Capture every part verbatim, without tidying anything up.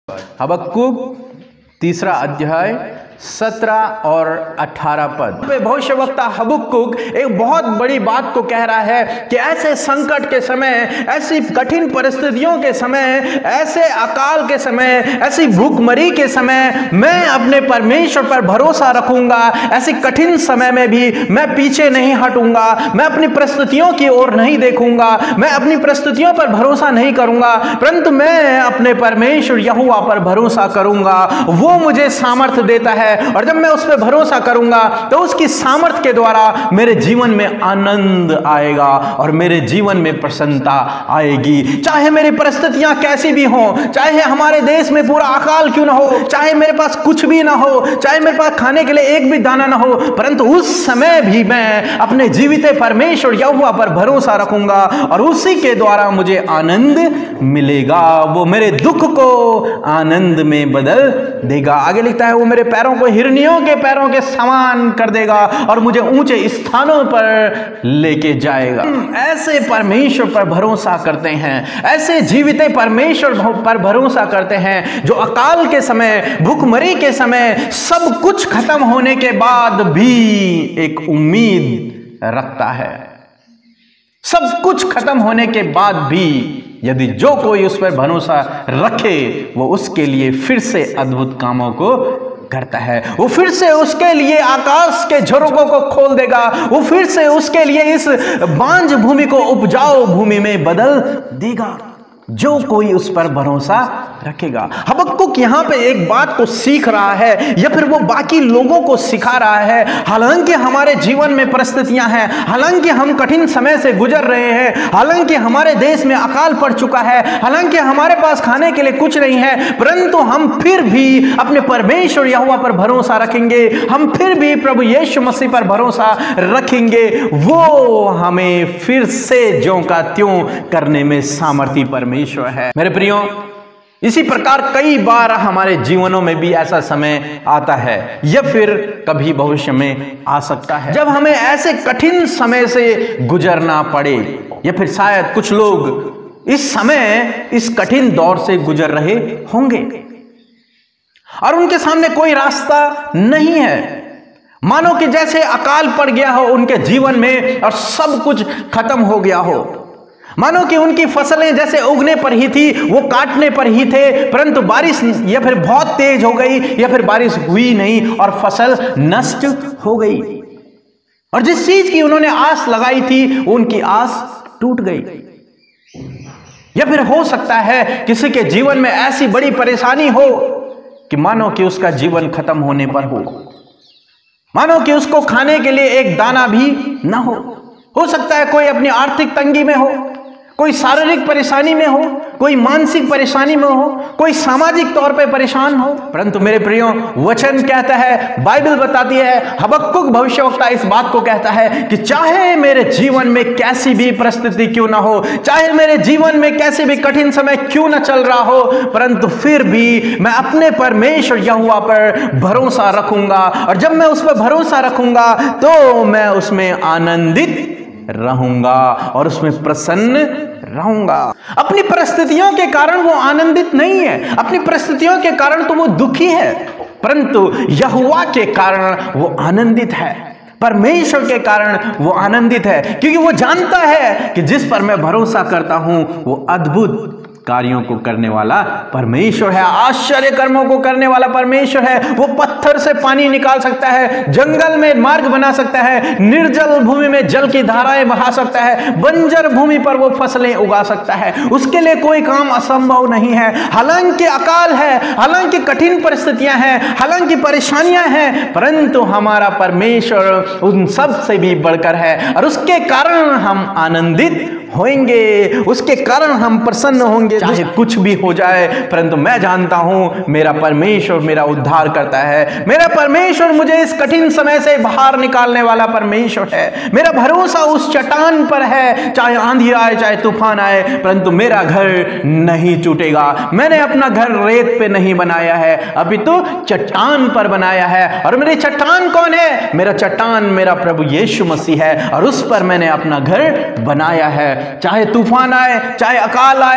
हबक्कुक तीसरा अध्याय सत्रह और अठारह पद। भविष्यवक्ता हबक्कुक एक बहुत बड़ी बात को कह रहा है कि ऐसे संकट के समय, ऐसी कठिन परिस्थितियों के समय, ऐसे अकाल के समय, ऐसी भूखमरी के समय मैं अपने परमेश्वर पर भरोसा रखूंगा। ऐसी कठिन समय में भी मैं पीछे नहीं हटूंगा, मैं अपनी परिस्थितियों की ओर नहीं देखूंगा, मैं अपनी परिस्थितियों पर भरोसा नहीं करूंगा, परंतु मैं अपने परमेश्वर यहोवा पर भरोसा करूंगा। वो मुझे सामर्थ्य देता है और जब मैं उस पर भरोसा करूंगा तो उसकी सामर्थ्य के द्वारा मेरे जीवन में आनंद आएगा और मेरे जीवन में प्रसन्नता आएगी। चाहे मेरी परिस्थितियां कैसी भी हों, चाहे हमारे देश में पूरा अकाल क्यों ना हो, चाहे मेरे पास कुछ भी ना हो, चाहे मेरे पास खाने के लिए एक भी दाना ना हो, परंतु उस समय भी मैं अपने जीवित परमेश्वर यहोवा पर भरोसा रखूंगा और उसी के द्वारा मुझे आनंद मिलेगा। वो मेरे दुख को आनंद में बदल देगा। आगे लिखता है, वो मेरे पैरों को हिरनियों के पैरों के समान कर देगा और मुझे ऊंचे स्थानों पर लेके जाएगा। ऐसे परमेश्वर पर भरोसा करते हैं, ऐसे जीवित परमेश्वर पर भरोसा करते हैं जो अकाल के समय, भूखमरी के समय, सब कुछ खत्म होने के बाद भी एक उम्मीद रखता है। सब कुछ खत्म होने के बाद भी यदि जो कोई उस पर भरोसा रखे, वो उसके लिए फिर से अद्भुत कामों को करता है। वो फिर से उसके लिए आकाश के झरोकों को खोल देगा। वो फिर से उसके लिए इस बांझ भूमि को उपजाऊ भूमि में बदल देगा, जो कोई उस पर भरोसा रखेगा। हबक्कुक यहां पे एक बात को सीख रहा है या फिर वो बाकी लोगों को सिखा रहा है। हालांकि हमारे जीवन में परिस्थितियां हैं, हालांकि हम कठिन समय से गुजर रहे हैं, हालांकि हमारे देश में अकाल पड़ चुका है, हालांकि हमारे पास खाने के लिए कुछ नहीं है, परंतु हम फिर भी अपने परमेश्वर यहोवा पर भरोसा रखेंगे। हम फिर भी प्रभु यीशु मसीह पर भरोसा रखेंगे। वो हमें फिर से ज्यों का त्यों करने में सामर्थी परमेश्वर है। मेरे प्रियो, इसी प्रकार कई बार हमारे जीवनों में भी ऐसा समय आता है या फिर कभी भविष्य में आ सकता है जब हमें ऐसे कठिन समय से गुजरना पड़े, या फिर शायद कुछ लोग इस समय इस कठिन दौर से गुजर रहे होंगे और उनके सामने कोई रास्ता नहीं है। मानो कि जैसे अकाल पड़ गया हो उनके जीवन में और सब कुछ खत्म हो गया हो। मानो कि उनकी फसलें जैसे उगने पर ही थी, वो काटने पर ही थे, परंतु बारिश या फिर बहुत तेज हो गई या फिर बारिश हुई नहीं और फसल नष्ट हो गई। और जिस चीज की उन्होंने आस लगाई थी उनकी आस टूट गई। या फिर हो सकता है किसी के जीवन में ऐसी बड़ी परेशानी हो कि मानो कि उसका जीवन खत्म होने पर हो, मानो कि उसको खाने के लिए एक दाना भी ना हो। हो सकता है कोई अपनी आर्थिक तंगी में हो, कोई शारीरिक परेशानी में हो, कोई मानसिक परेशानी में हो, कोई सामाजिक तौर पे परेशान हो। परंतु मेरे प्रियो, वचन कहता है, बाइबल बताती है, हबक्कुक भविष्यवक्ता इस बात को कहता है कि चाहे मेरे जीवन में कैसी भी परिस्थिति क्यों ना हो, चाहे मेरे जीवन में कैसे भी कठिन समय क्यों ना चल रहा हो, परंतु फिर भी मैं अपने परमेश्वर यहोवा पर भरोसा रखूंगा और जब मैं उस पर भरोसा रखूंगा तो मैं उसमें आनंदित रहूंगा और उसमें प्रसन्न रहूंगा। अपनी परिस्थितियों के कारण वो आनंदित नहीं है, अपनी परिस्थितियों के कारण तो वो दुखी है, परंतु यहोवा के कारण वो आनंदित है, परमेश्वर के कारण वो आनंदित है, क्योंकि वो जानता है कि जिस पर मैं भरोसा करता हूं वो अद्भुत कार्यों को करने वाला परमेश्वर है, आश्चर्य कर्मों को करने वाला परमेश्वर है। वो पत्थर से पानी निकाल सकता है, जंगल में मार्ग बना सकता है, निर्जल भूमि में जल की धाराएं बहा सकता है, बंजर भूमि पर वो फसलें उगा सकता है। उसके लिए कोई काम असंभव नहीं है। हालांकि अकाल है, हालांकि कठिन परिस्थितियां हैं, हालांकि परेशानियां हैं, परंतु हमारा परमेश्वर उन सब से भी बढ़कर है और उसके कारण हम आनंदित होंगे, उसके कारण हम प्रसन्न होंगे। चाहे कुछ भी हो जाए, परंतु मैं जानता हूं मेरा परमेश्वर मेरा उद्धार करता है, मेरा परमेश्वर मुझे इस कठिन समय से बाहर निकालने वाला परमेश्वर है। मेरा भरोसा उस चट्टान पर है, चाहे आंधी आए, चाहे तूफान आए, परंतु मेरा घर नहीं टूटेगा। मैंने अपना घर रेत पे नहीं बनाया है, अभी तो चट्टान पर बनाया है। और मेरी चट्टान कौन है? मेरा चट्टान मेरा प्रभु यीशु मसीह है और उस पर मैंने अपना घर बनाया है। चाहे तूफान आए, चाहे अकाल आए, चाहे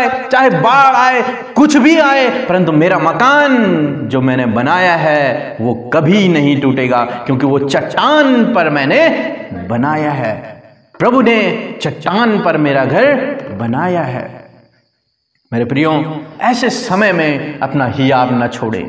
चाहे बाढ़ आए, कुछ भी आए, परंतु मेरा मकान जो मैंने बनाया है वो कभी नहीं टूटेगा, क्योंकि वो चट्टान पर मैंने बनाया है। प्रभु ने चट्टान पर मेरा घर बनाया है। मेरे प्रियो, ऐसे समय में अपना हियाव न छोड़ें,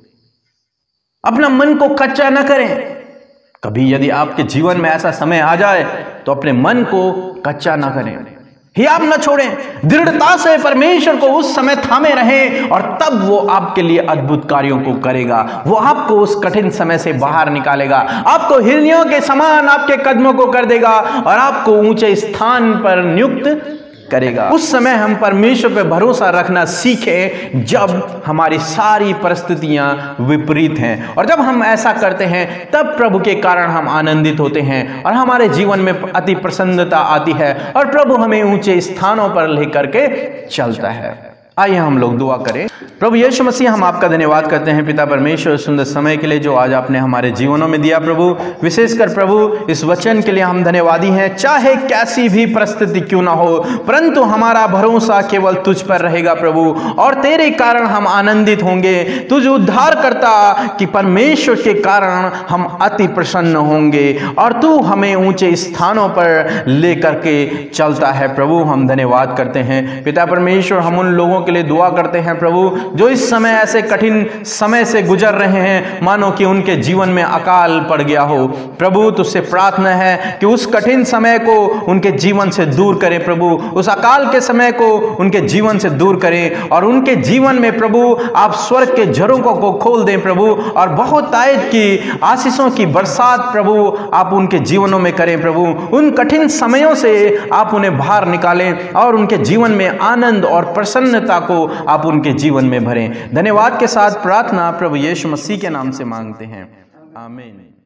अपना मन को कच्चा न करें। कभी यदि आपके जीवन में ऐसा समय आ जाए तो अपने मन को कच्चा न करें, हियाव न छोड़ें, दृढ़ता से परमेश्वर को उस समय थामे रहें, और तब वो आपके लिए अद्भुत कार्यों को करेगा। वो आपको उस कठिन समय से बाहर निकालेगा, आपको हिरनियों के समान आपके कदमों को कर देगा और आपको ऊंचे स्थान पर नियुक्त करेगा। उस समय हम परमेश्वर पे भरोसा रखना सीखें जब हमारी सारी परिस्थितियां विपरीत हैं, और जब हम ऐसा करते हैं तब प्रभु के कारण हम आनंदित होते हैं और हमारे जीवन में अति प्रसन्नता आती है और प्रभु हमें ऊंचे स्थानों पर लेकर के चलता है। आइए हम लोग दुआ करें। प्रभु यीशु मसीह, हम आपका धन्यवाद करते हैं पिता परमेश्वर सुंदर समय के लिए जो आज आपने हमारे जीवनों में दिया। प्रभु विशेषकर प्रभु इस वचन के लिए हम धन्यवादी हैं। चाहे कैसी भी परिस्थिति क्यों ना हो, परंतु हमारा भरोसा केवल तुझ पर रहेगा प्रभु, और तेरे कारण हम आनंदित होंगे। तुझ उद्धार करता कि परमेश्वर के कारण हम अति प्रसन्न होंगे और तू हमें ऊंचे स्थानों पर लेकर के चलता है। प्रभु हम धन्यवाद करते हैं पिता परमेश्वर। हम उन लोगों के लिए दुआ करते हैं प्रभु जो इस समय ऐसे कठिन समय से गुजर रहे हैं, मानो कि उनके जीवन में अकाल पड़ गया हो। प्रभु तुझसे प्रार्थना है कि उस कठिन समय को उनके जीवन से दूर करें प्रभु, उस अकाल के समय को उनके जीवन से दूर करें, और उनके जीवन में प्रभु आप स्वर्ग के झरोखों को खोल दें प्रभु, और बहुत आयत की आशीषों की बरसात प्रभु आप उनके जीवनों में करें प्रभु। उन कठिन समयों से आप उन्हें बाहर निकालें और उनके जीवन में आनंद और प्रसन्नता को आप उनके जीवन में भरें। धन्यवाद के साथ प्रार्थना प्रभु यीशु मसीह के नाम से मांगते हैं, आमीन।